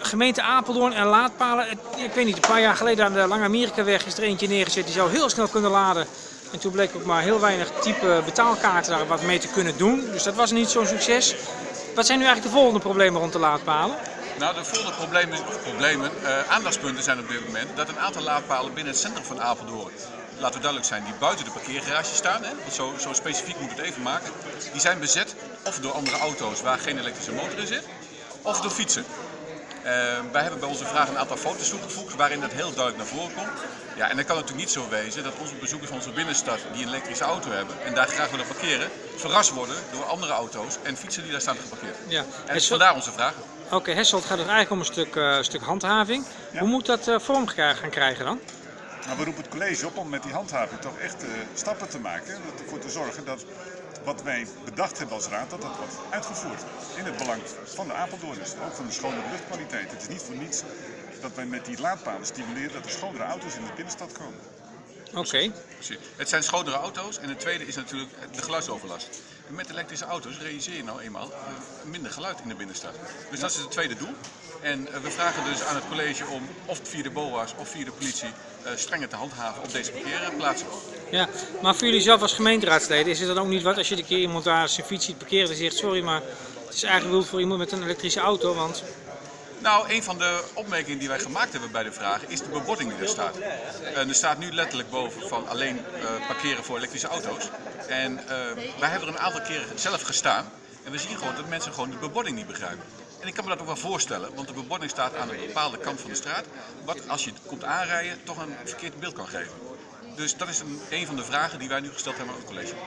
gemeente Apeldoorn en laadpalen. Ik weet niet, een paar jaar geleden aan de Lange Amerikaweg is er eentje neergezet. Die zou heel snel kunnen laden. En toen bleek ook maar heel weinig type betaalkaarten daar wat mee te kunnen doen. Dus dat was niet zo'n succes. Wat zijn nu eigenlijk de volgende problemen rond de laadpalen? Nou, de volgende aandachtspunten zijn op dit moment dat een aantal laadpalen binnen het centrum van Apeldoorn, laten we duidelijk zijn, die buiten de parkeergarage staan, hè, want zo specifiek moet het even maken, die zijn bezet of door andere auto's waar geen elektrische motor in zit, of door fietsen. Wij hebben bij onze vraag een aantal foto's toegevoegd waarin dat heel duidelijk naar voren komt. Ja, en dan kan het natuurlijk niet zo wezen dat onze bezoekers van onze binnenstad die een elektrische auto hebben en daar graag willen parkeren, verrast worden door andere auto's en fietsen die daar staan geparkeerd. Ja. En vandaar onze vraag. Oké, Hessel, het gaat dus eigenlijk om een stuk handhaving. Ja. Hoe moet dat vorm gaan krijgen dan? Nou, we roepen het college op om met die handhaving toch echt stappen te maken. Ervoor te zorgen dat wat wij bedacht hebben als raad, dat wordt uitgevoerd. In het belang van de Apeldoorners, ook van de schone luchtkwaliteit. Het is niet voor niets dat wij met die laadpalen stimuleren dat er schonere auto's in de binnenstad komen. Oké. Het zijn schonere auto's en het tweede is natuurlijk de geluidsoverlast. En met elektrische auto's realiseer je nou eenmaal minder geluid in de binnenstad. Dus dat is het tweede doel. En we vragen dus aan het college om, of via de BOA's of via de politie, strenger te handhaven op deze parkeerplaatsen. Ja, maar voor jullie zelf als gemeenteraadsleden is het dan ook niet wat als je een keer iemand daar zijn fiets ziet parkeren en zegt sorry, maar het is eigenlijk bedoeld voor iemand met een elektrische auto, want... Nou, een van de opmerkingen die wij gemaakt hebben bij de vraag is de bebording die er staat. Er staat nu letterlijk boven van alleen parkeren voor elektrische auto's. En wij hebben er een aantal keren zelf gestaan en we zien gewoon dat mensen gewoon de bebording niet begrijpen. En ik kan me dat ook wel voorstellen, want de bebording staat aan een bepaalde kant van de straat, wat als je komt aanrijden toch een verkeerd beeld kan geven. Dus dat is een van de vragen die wij nu gesteld hebben aan het college.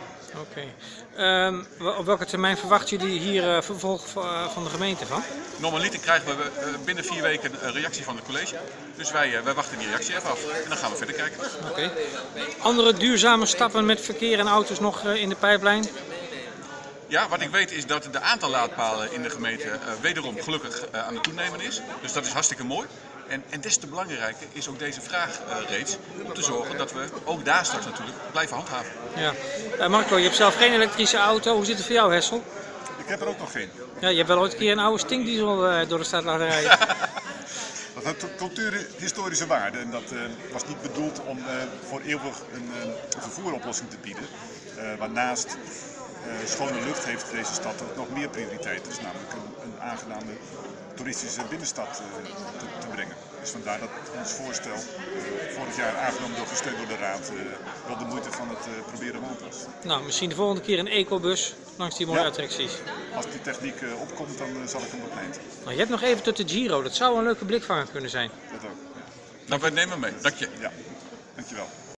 Oké. Op welke termijn verwachten jullie hier vervolg van de gemeente van? Normaliter krijgen we binnen 4 weken een reactie van het college. Dus wij wachten die reactie even af en dan gaan we verder kijken. Oké. Andere duurzame stappen met verkeer en auto's nog in de pijplijn? Ja, wat ik weet is dat de aantal laadpalen in de gemeente wederom gelukkig aan het toenemen is. Dus dat is hartstikke mooi. En des te belangrijker is ook deze vraag reeds om te zorgen dat we ook daar straks natuurlijk blijven handhaven. Ja. Marco, je hebt zelf geen elektrische auto. Hoe zit het voor jou, Hessel? Ik heb er ook nog geen. Ja, je hebt wel ooit een keer een oude stinkdiesel door de stad laten rijden. Dat had cultuurhistorische waarde en dat was niet bedoeld om voor eeuwig een vervoeroplossing te bieden. Waarnaast schone lucht heeft deze stad ook nog meer prioriteit. Dus namelijk een aangename toeristische binnenstad te brengen. Dus vandaar dat ons voorstel vorig jaar aangenomen gesteund door de raad wel de moeite van het proberen waard was. Nou, misschien de volgende keer een ecobus langs die mooie attracties. Als die techniek opkomt, dan zal ik hem bepleiten. Nou, je hebt nog even tot de Giro, dat zou een leuke blikvanger kunnen zijn. Dat ook. Ja. Nou, wij nemen mee. Dank je. Ja, dankjewel.